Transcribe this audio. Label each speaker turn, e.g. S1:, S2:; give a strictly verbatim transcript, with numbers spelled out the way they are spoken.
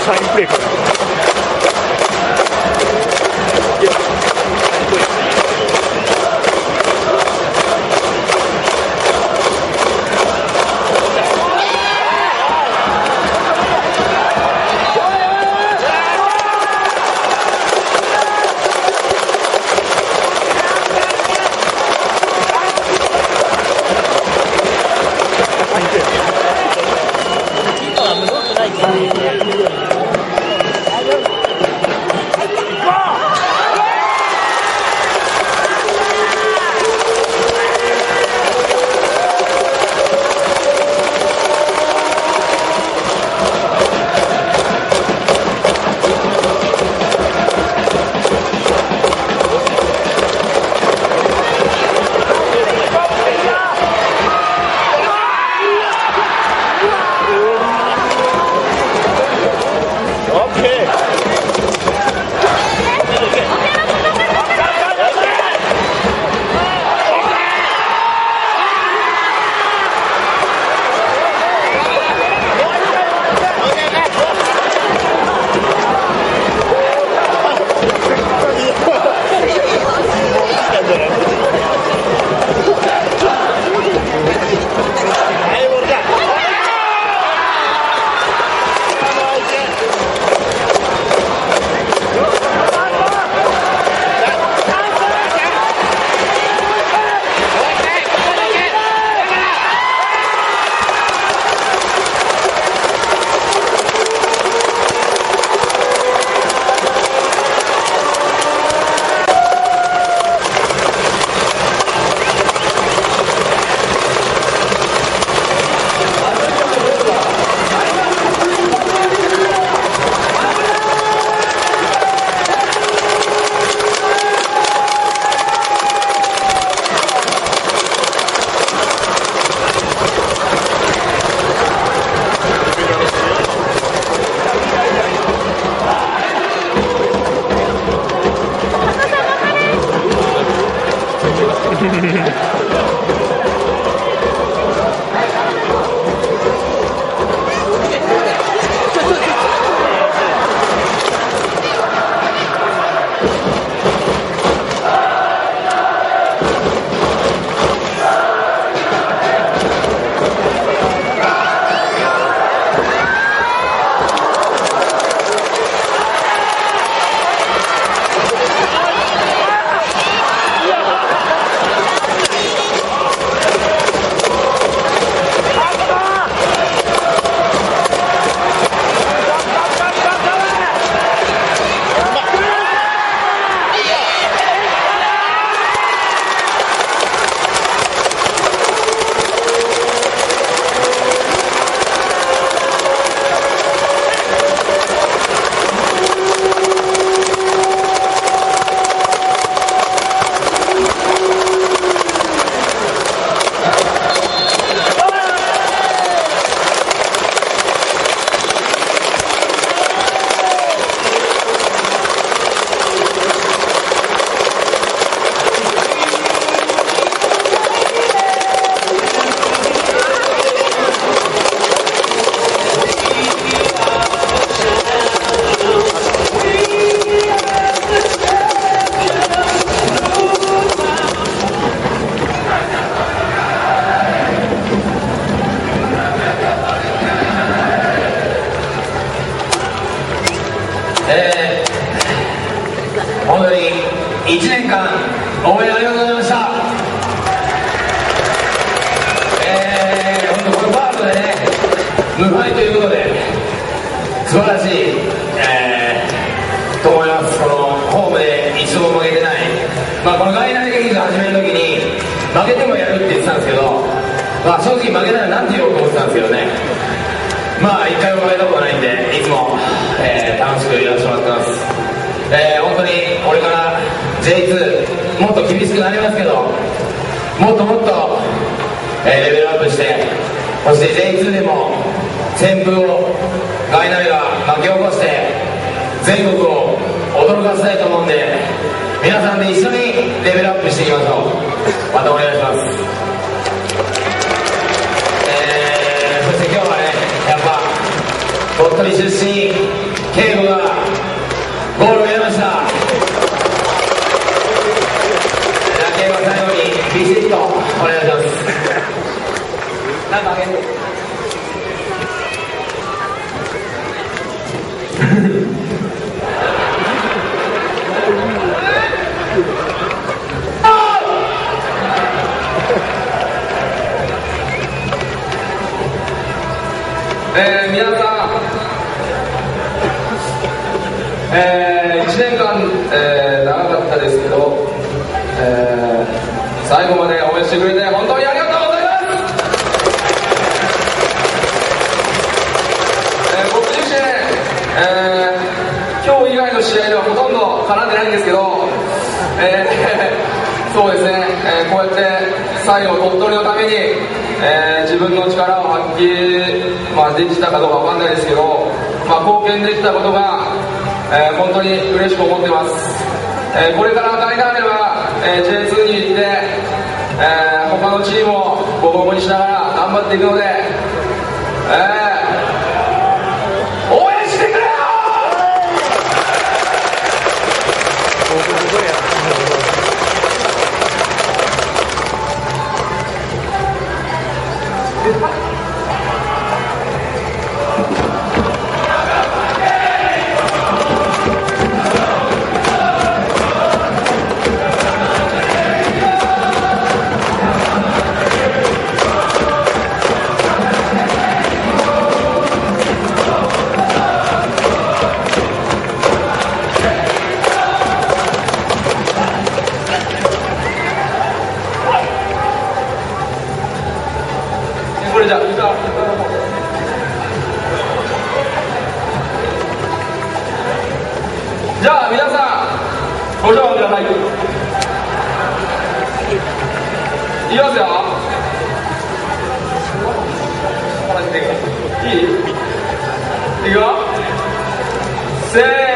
S1: サインプレーから。
S2: いちねんかん応援ありがとうございました。えー、本当このパートでね無敗ということで素晴らしい、えー、と思います。このホームで一度も負けてない、まあ、このガイナー劇場始める時に負けてもやるって言ってたんですけど、まあ、正直負けたら何て言おうと思ってたんですけどね、まあ一回も負けたことないんでいつも、えー、楽しくやらせてもらってます。えー、本当にこれから ジェイツー もっと厳しくなりますけど、もっともっと、えー、レベルアップして、そして ジェイツー でも旋風をガイナビが巻き起こして全国を驚かせたいと思うんで、皆さんで一緒にレベルアップしていきましょう。またお願いします。えー、そして今日はね、やっぱ鳥取出身圭吾がゴールを入れました。圭吾、最後にビシッとお願いします。なんかあげる
S1: えー、皆さん、えー、いちねんかん、えー、長かったですけど、えー、最後まで応援してくれて本当にありがとうございます。えー、僕自身、えー、今日以外の試合ではほとんど絡んでないんですけど、えー、そうですね、えー、こうやって最後鳥取のために、えー、自分の力を発揮、まあ、できたかどうかわかんないですけど、まあ、貢献できたことが、えー、本当に嬉しく思ってます。えー、これから大会あれば、えー、ジェイツー に行って、えー、他のチームをボコボコにしながら頑張っていくので、えー、応援してくれよ。これじゃあじゃあ皆さんご唱和ください。いきますよ。いい？いくよ。せーの。